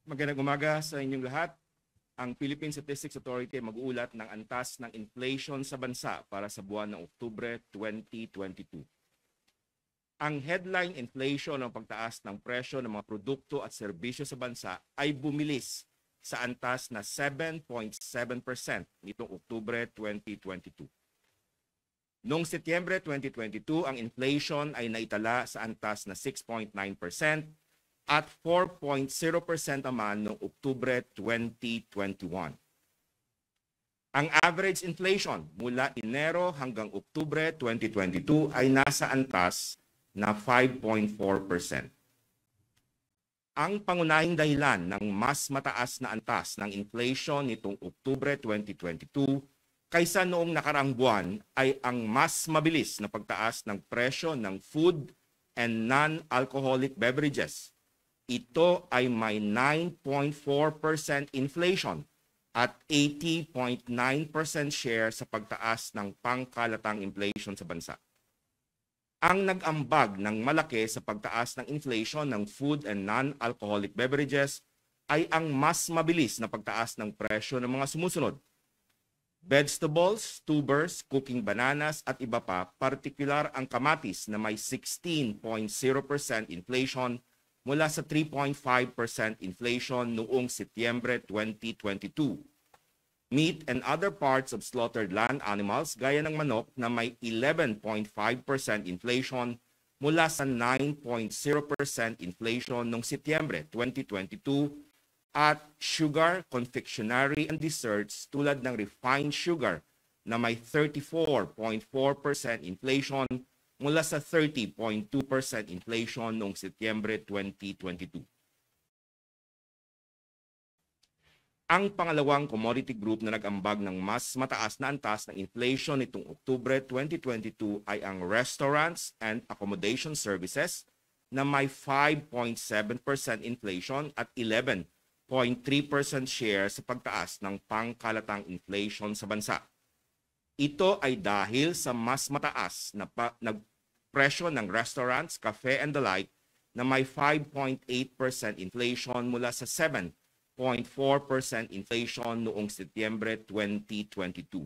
Magandang umaga sa inyong lahat. Ang Philippine Statistics Authority mag-uulat ng antas ng inflation sa bansa para sa buwan ng Oktubre 2022. Ang headline inflation ng pagtaas ng presyo ng mga produkto at serbisyo sa bansa ay bumilis sa antas na 7.7% nitong Oktubre 2022. Noong Setyembre 2022, ang inflation ay naitala sa antas na 6.9% at 4.0% naman noong Oktubre 2021. Ang average inflation mula Enero hanggang Oktubre 2022 ay nasa antas na 5.4%. Ang pangunahing dahilan ng mas mataas na antas ng inflation nitong Oktubre 2022 kaysa noong nakaraang buwan ay ang mas mabilis na pagtaas ng presyo ng food and non-alcoholic beverages. Ito ay may 9.4% inflation at 80.9% share sa pagtaas ng pangkalatang inflation sa bansa. Ang nag-ambag ng malaki sa pagtaas ng inflation ng food and non-alcoholic beverages ay ang mas mabilis na pagtaas ng presyo ng mga sumusunod: vegetables, tubers, cooking bananas at iba pa, partikular ang kamatis na may 16.0% inflation mula sa 3.5% inflation noong Setyembre 2022. Meat and other parts of slaughtered land animals gaya ng manok na may 11.5% inflation mula sa 9.0% inflation noong Setyembre 2022 at sugar, confectionery and desserts tulad ng refined sugar na may 34.4% inflation mula sa 30.2% inflation noong Setyembre 2022. Ang pangalawang commodity group na nag-ambag ng mas mataas na antas ng inflation nitong Oktubre 2022 ay ang restaurants and accommodation services na may 5.7% inflation at 11.3% share sa pagtaas ng pangkalatang inflation sa bansa. Ito ay dahil sa mas mataas na presyo ng restaurants, cafe and the like na may 5.8% inflation mula sa 7.4% inflation noong Setyembre 2022.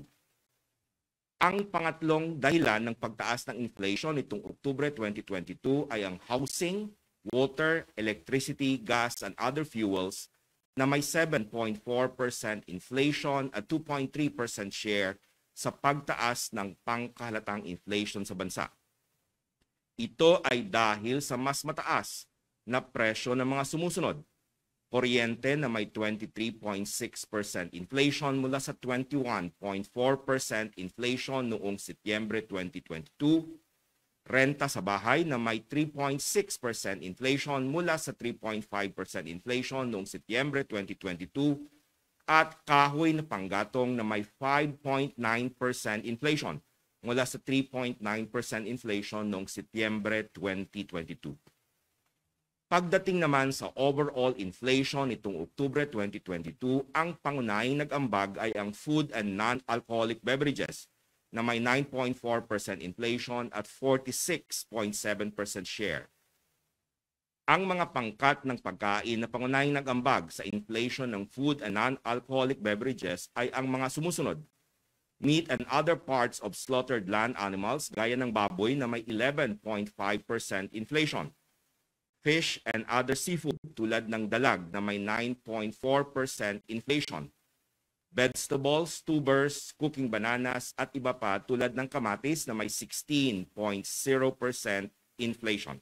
Ang pangatlong dahilan ng pagtaas ng inflation nitong Oktubre 2022 ay ang housing, water, electricity, gas and other fuels na may 7.4% inflation at 2.3% share sa pagtaas ng pangkahalatang inflation sa bansa. Ito ay dahil sa mas mataas na presyo ng mga sumusunod: kuryente na may 23.6% inflation mula sa 21.4% inflation noong Setyembre 2022, renta sa bahay na may 3.6% inflation mula sa 3.5% inflation noong Setyembre 2022, at kahoy na panggatong na may 5.9% inflation mula sa 3.9% inflation noong Setyembre 2022. Pagdating naman sa overall inflation nitong Oktubre 2022, ang pangunahing nag-ambag ay ang food and non-alcoholic beverages na may 9.4% inflation at 46.7% share. Ang mga pangkat ng pagkain na pangunahing nag-ambag sa inflation ng food and non-alcoholic beverages ay ang mga sumusunod: meat and other parts of slaughtered land animals gaya ng baboy na may 11.5% inflation, fish and other seafood tulad ng dalag na may 9.4% inflation, vegetables, tubers, cooking bananas at iba pa tulad ng kamatis na may 16.0% inflation.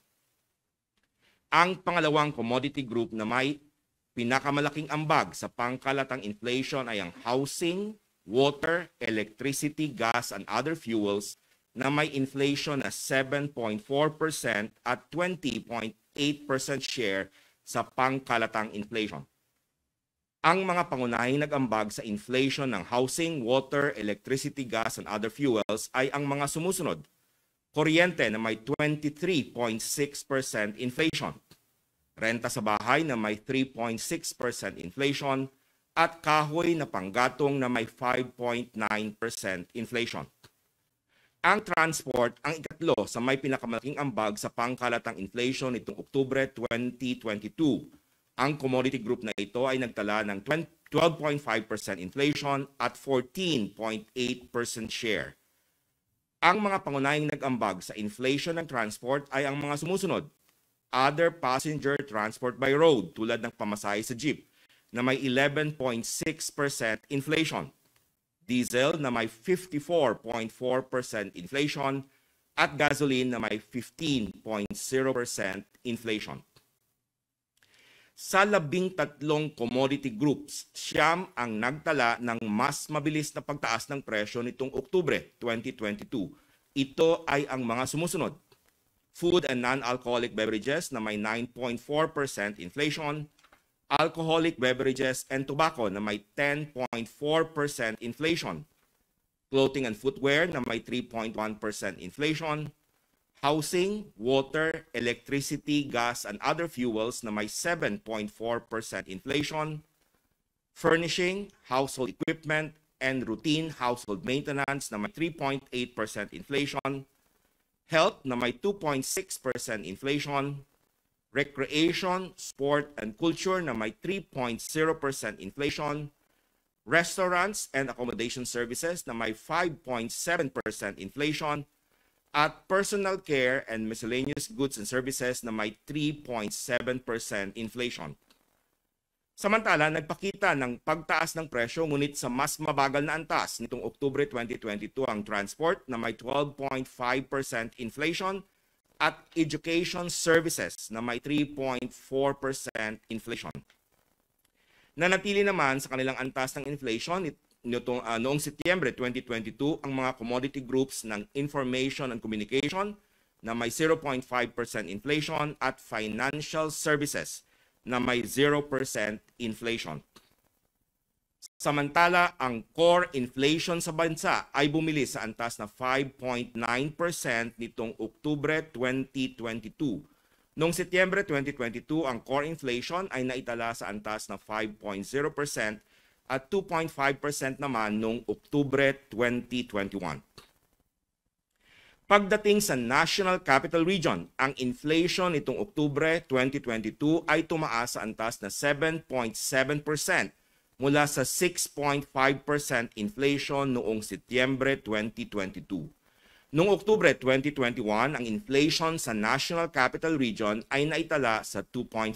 Ang pangalawang commodity group na may pinakamalaking ambag sa pangkalatang inflation ay ang housing, water, electricity, gas and other fuels na may inflation na 7.4% at 20.8% share sa pangkalatang inflation. Ang mga pangunahing nag-ambag sa inflation ng housing, water, electricity, gas and other fuels ay ang mga sumusunod: kuryente na may 23.6% inflation, renta sa bahay na may 3.6% inflation, at kahoy na panggatong na may 5.9% inflation. Ang transport ang ikatlo sa may pinakamalaking ambag sa pangkalatang inflation nitong Oktubre 2022 Ang commodity group na ito ay nagtala ng 12.5% inflation at 14.8% share. Ang mga pangunahing nag-ambag sa inflation ng transport ay ang mga sumusunod. Other passenger transport by road tulad ng pamasahe sa jeep na may 11.6% inflation. Diesel na may 54.4% inflation at gasoline na may 15.0% inflation. Sa 13 commodity groups, 9 ang nagtala ng mas mabilis na pagtaas ng presyo nitong Oktubre 2022. Ito ay ang mga sumusunod. Food and non-alcoholic beverages na may 9.4% inflation, alcoholic beverages and tobacco na may 10.4% inflation, clothing and footwear na may 3.1% inflation, housing, water, electricity, gas, and other fuels na may 7.4% inflation, furnishing, household equipment, and routine household maintenance na may 3.8% inflation, health na may 2.6% inflation, recreation, sport, and culture na may 3.0% inflation, restaurants and accommodation services na may 5.7% inflation, at personal care and miscellaneous goods and services na may 3.7% inflation. Samantala, nagpakita ng pagtaas ng presyo ngunit sa mas mabagal na antas nitong Oktubre 2022 ang transport na may 12.5% inflation at education services na may 3.4% inflation. Nanatili naman sa kanilang antas ng inflation noong Setyembre 2022 ang mga commodity groups ng information and communication na may 0.5% inflation at financial services na may 0% inflation. Samantala, ang core inflation sa bansa ay bumili sa antas na 5.9% nitong Oktubre 2022. Noong Setyembre 2022, ang core inflation ay naitala sa antas na 5.0% at 2.5% naman noong Oktubre 2021. Pagdating sa National Capital Region, ang inflation nitong Oktubre 2022 ay tumaas sa antas na 7.7% mula sa 6.5% inflation noong Setyembre 2022. Noong Oktubre 2021, ang inflation sa National Capital Region ay naitala sa 2.5%.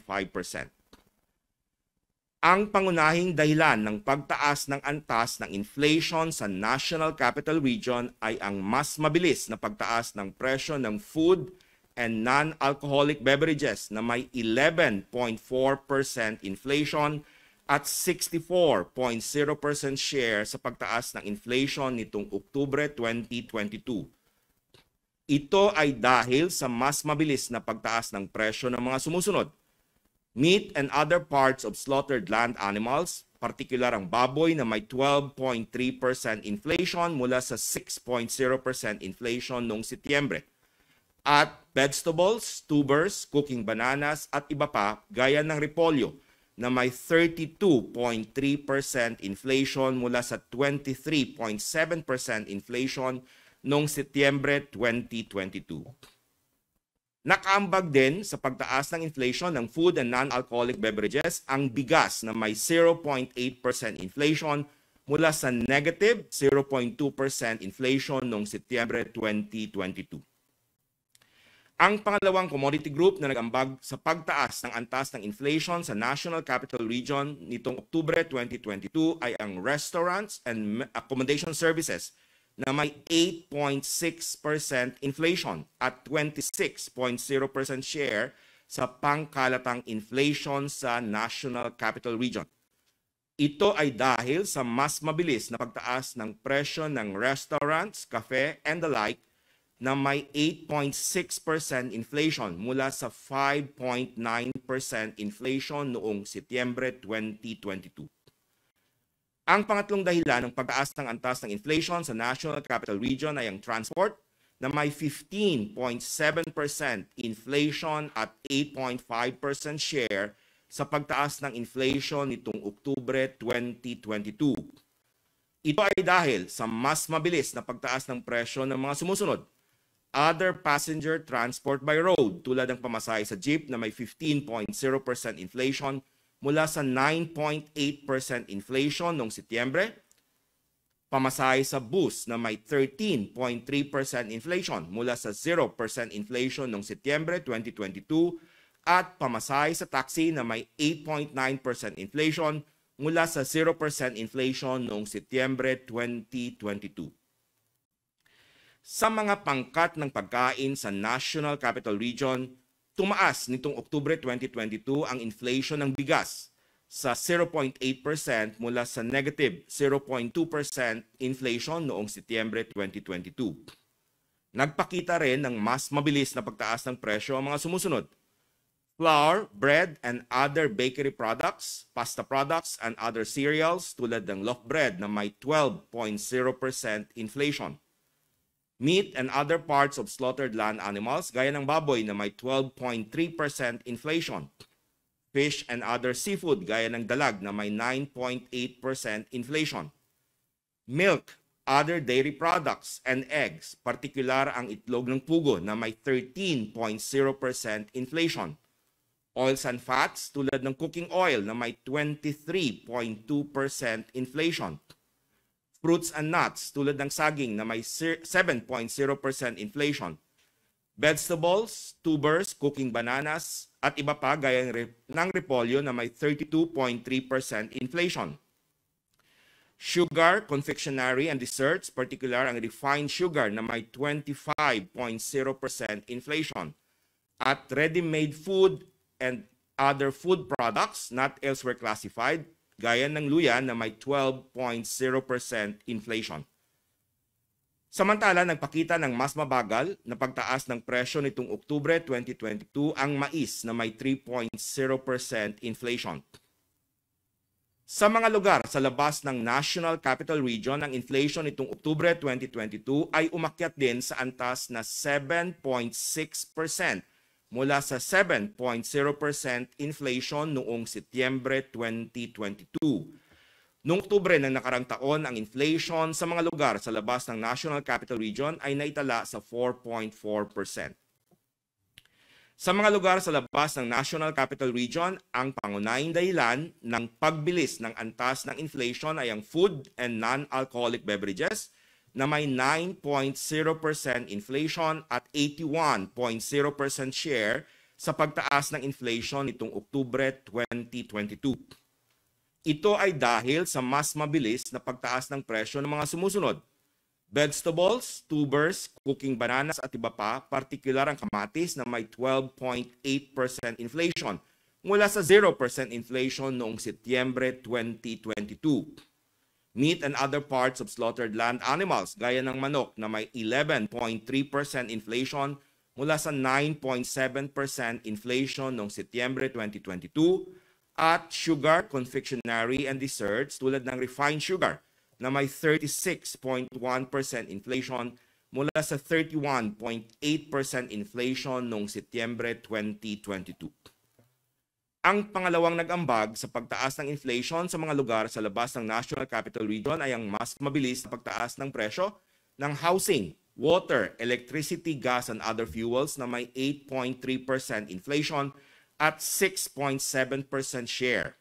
Ang pangunahing dahilan ng pagtaas ng antas ng inflation sa National Capital Region ay ang mas mabilis na pagtaas ng presyo ng food and non-alcoholic beverages na may 11.4% inflation at 64.0% share sa pagtaas ng inflation nitong Oktubre 2022. Ito ay dahil sa mas mabilis na pagtaas ng presyo ng mga sumusunod. Meat and other parts of slaughtered land animals, partikular ang baboy na may 12.3% inflation mula sa 6.0% inflation noong Setyembre. At vegetables, tubers, cooking bananas at iba pa gaya ng repolyo na may 32.3% inflation mula sa 23.7% inflation noong Setyembre 2022. Nakaambag din sa pagtaas ng inflation ng food and non-alcoholic beverages ang bigas na may 0.8% inflation mula sa negative 0.2% inflation noong Setyembre 2022. Ang pangalawang commodity group na nag-ambag sa pagtaas ng antas ng inflation sa National Capital Region nitong Oktubre 2022 ay ang restaurants and accommodation services na may 8.6% inflation at 26.0% share sa pangkalatang inflation sa National Capital Region. Ito ay dahil sa mas mabilis na pagtaas ng presyo ng restaurants, cafe, and the like na may 8.6% inflation mula sa 5.9% inflation noong Setyembre 2022. Ang pangatlong dahilan ng pagtaas ng antas ng inflation sa National Capital Region ay ang transport na may 15.7% inflation at 8.5% share sa pagtaas ng inflation nitong Oktubre 2022. Ito ay dahil sa mas mabilis na pagtaas ng presyo ng mga sumusunod. Other passenger transport by road tulad ng pamasahe sa jeep na may 15.0% inflation mula sa 9.8% inflation noong Setyembre, pamasahe sa bus na may 13.3% inflation mula sa 0% inflation noong Setyembre 2022 at pamasahe sa taxi na may 8.9% inflation mula sa 0% inflation noong Setyembre 2022. Sa mga pangkat ng pagkain sa National Capital Region, tumaas nitong Oktubre 2022 ang inflation ng bigas sa 0.8% mula sa negative 0.2% inflation noong Setyembre 2022. Nagpakita rin ng mas mabilis na pagtaas ng presyo ang mga sumusunod: flour, bread, and other bakery products, pasta products, and other cereals tulad ng loaf bread na may 12.0% inflation. Meat and other parts of slaughtered land animals gaya ng baboy na may 12.3% inflation. Fish and other seafood gaya ng dalag na may 9.8% inflation. Milk, other dairy products, and eggs, partikular ang itlog ng pugo na may 13.0% inflation. Oils and fats tulad ng cooking oil na may 23.2% inflation. Fruits and nuts tulad ng saging na may 7.0% inflation. Vegetables, tubers, cooking bananas, at iba pa gaya ng repolyo na may 32.3% inflation. Sugar, confectionery, and desserts, particular ang refined sugar na may 25.0% inflation. At ready-made food and other food products not elsewhere classified, gaya ng luya na may 12.0% inflation. Samantala, nagpakita ng mas mabagal na pagtaas ng presyo nitong Oktubre 2022 ang mais na may 3.0% inflation. Sa mga lugar sa labas ng National Capital Region, ang inflation nitong Oktubre 2022 ay umakyat din sa antas na 7.6% mula sa 7.0% inflation noong Setyembre 2022. Noong Oktubre ng nakarang taon, ang inflation sa mga lugar sa labas ng National Capital Region ay naitala sa 4.4%. Sa mga lugar sa labas ng National Capital Region, ang pangunahing dahilan ng pagbilis ng antas ng inflation ay ang food and non-alcoholic beverages na may 9.0% inflation at 81.0% share sa pagtaas ng inflation nitong Oktubre 2022. Ito ay dahil sa mas mabilis na pagtaas ng presyo ng mga sumusunod: vegetables, tubers, cooking bananas at iba pa, partikular ang kamatis na may 12.8% inflation mula sa 0% inflation noong Setyembre 2022. Meat and other parts of slaughtered land animals gaya ng manok na may 11.3% inflation mula sa 9.7% inflation noong Setyembre 2022, at sugar, confectionery, and desserts tulad ng refined sugar na may 36.1% inflation mula sa 31.8% inflation noong Setyembre 2022. Ang pangalawang nag-ambag sa pagtaas ng inflation sa mga lugar sa labas ng National Capital Region ay ang mas mabilis na pagtaas ng presyo ng housing, water, electricity, gas, and other fuels na may 8.3% inflation at 6.7% share.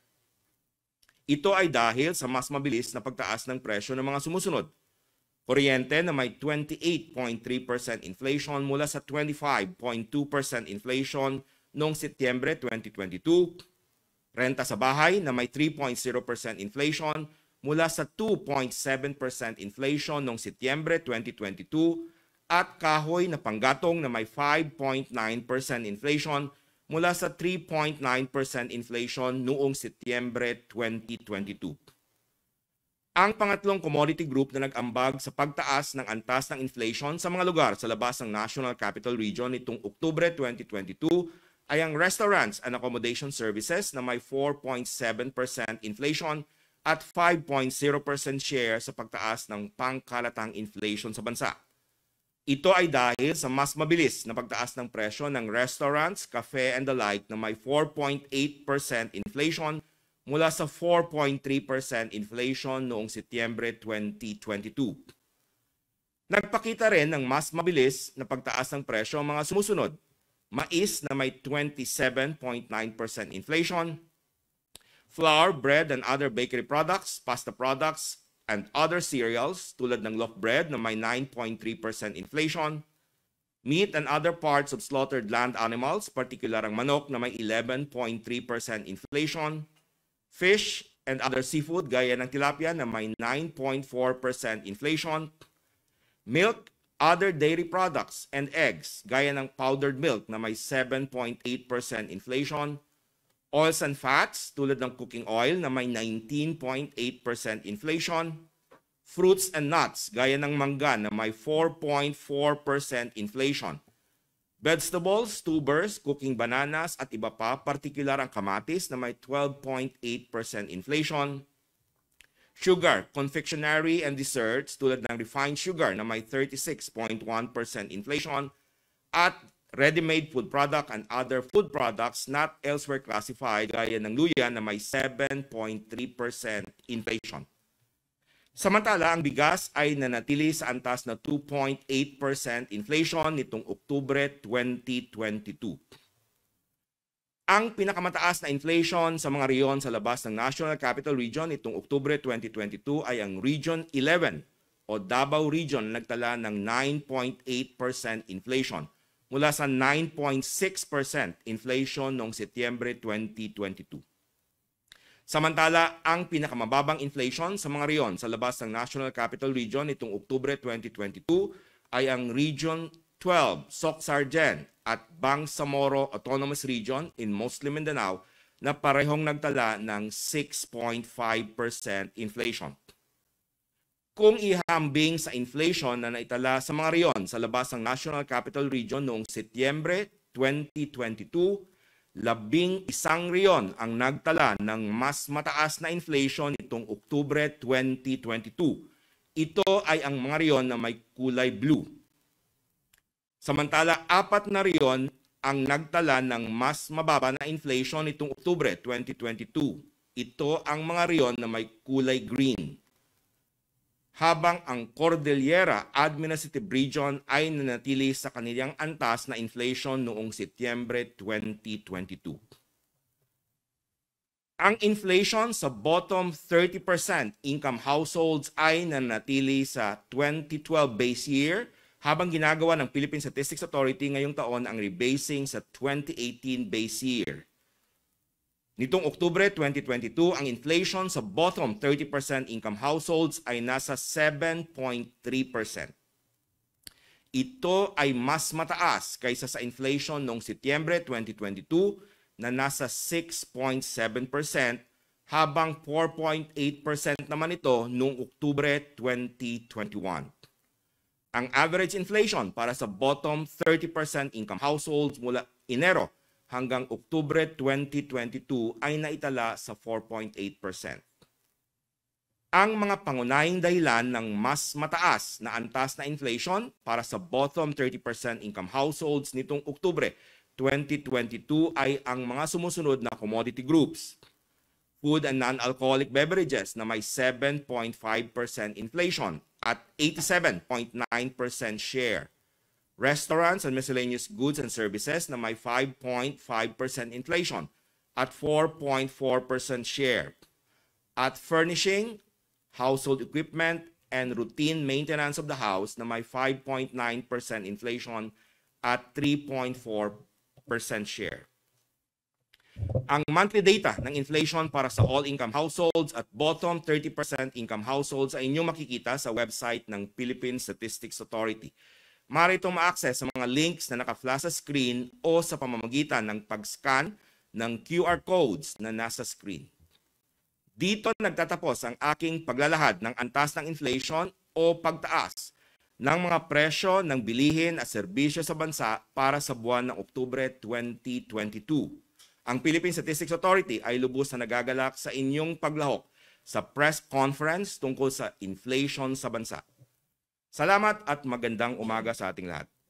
Ito ay dahil sa mas mabilis na pagtaas ng presyo ng mga sumusunod: kuryente na may 28.3% inflation mula sa 25.2% inflation noong Setyembre 2022, renta sa bahay na may 3.0% inflation mula sa 2.7% inflation noong Setyembre 2022, at kahoy na panggatong na may 5.9% inflation mula sa 3.9% inflation noong Setyembre 2022. Ang pangatlong commodity group na nag-ambag sa pagtaas ng antas ng inflation sa mga lugar sa labas ng National Capital Region nitong Oktubre 2022 ay ang restaurants and accommodation services na may 4.7% inflation at 5.0% share sa pagtaas ng pangkalatang inflation sa bansa. Ito ay dahil sa mas mabilis na pagtaas ng presyo ng restaurants, cafe, and the like na may 4.8% inflation mula sa 4.3% inflation noong Setyembre 2022. Nagpakita rin ng mas mabilis na pagtaas ng presyo ang mga sumusunod: mais na may 27.9% inflation, flour, bread, and other bakery products, pasta products, and other cereals tulad ng loaf bread na may 9.3% inflation, meat and other parts of slaughtered land animals, partikular ang manok na may 11.3% inflation, fish and other seafood gaya ng tilapia na may 9.4% inflation, milk, other dairy products, and eggs gaya ng powdered milk na may 7.8% inflation, oils and fats tulad ng cooking oil na may 19.8% inflation, fruits and nuts gaya ng mangga na may 4.4% inflation, vegetables, tubers, cooking bananas at iba pa, partikular ang kamatis na may 12.8% inflation, sugar, confectionery and desserts tulad ng refined sugar na may 36.1% inflation, at ready-made food product and other food products not elsewhere classified gaya ng luya na may 7.3% inflation. Samantala, ang bigas ay nanatili sa antas na 2.8% inflation nitong Oktubre 2022. Ang pinakamataas na inflation sa mga reyon sa labas ng National Capital Region nitong Oktubre 2022 ay ang Region 11 o Davao Region na nagtala ng 9.8% inflation mula sa 9.6% inflation noong Setyembre 2022. Samantala, ang pinakamababang inflation sa mga reyon sa labas ng National Capital Region nitong Oktubre 2022 ay ang Region 12, Soc-Sargen at Bangsamoro Autonomous Region in Muslim Mindanao na parehong nagtala ng 6.5% inflation. Kung ihambing sa inflation na naitala sa mga reyon sa labas ng National Capital Region noong Setyembre 2022, 11 reyon ang nagtala ng mas mataas na inflation nitong Oktubre 2022. Ito ay ang mga reyon na may kulay blue. Samantala, 4 na reyon ang nagtala ng mas mababa na inflation nitong Oktubre 2022. Ito ang mga reyon na may kulay green. Habang ang Cordillera Administrative Region ay nanatili sa kanilang antas na inflation noong Setyembre 2022. Ang inflation sa bottom 30% income households ay nanatili sa 2012 base year, habang ginagawa ng Philippine Statistics Authority ngayong taon ang rebasing sa 2018 base year. Nitong Oktubre 2022, ang inflation sa bottom 30% income households ay nasa 7.3%. Ito ay mas mataas kaysa sa inflation noong Setyembre 2022 na nasa 6.7%, habang 4.8% naman ito noong Oktubre 2021. Ang average inflation para sa bottom 30% income households mula Enero hanggang Oktubre 2022 ay naitala sa 4.8%. Ang mga pangunahing dahilan ng mas mataas na antas na inflation para sa bottom 30% income households nitong Oktubre 2022 ay ang mga sumusunod na commodity groups. Food and non-alcoholic beverages na may 7.5% inflation at 87.9% share. Restaurants and miscellaneous goods and services na may 5.5% inflation at 4.4% share. At furnishing, household equipment, and routine maintenance of the house na may 5.9% inflation at 3.4% share. Ang monthly data ng inflation para sa all-income households at bottom 30% income households ay inyong makikita sa website ng Philippine Statistics Authority. Maaari itong ma-access sa mga links na naka-flash sa screen o sa pamamagitan ng pag-scan ng QR codes na nasa screen. Dito nagtatapos ang aking paglalahad ng antas ng inflation o pagtaas ng mga presyo ng bilihin at serbisyo sa bansa para sa buwan ng Oktubre 2022. Ang Philippine Statistics Authority ay lubos na nagagalak sa inyong paglahok sa press conference tungkol sa inflation sa bansa. Salamat at magandang umaga sa ating lahat.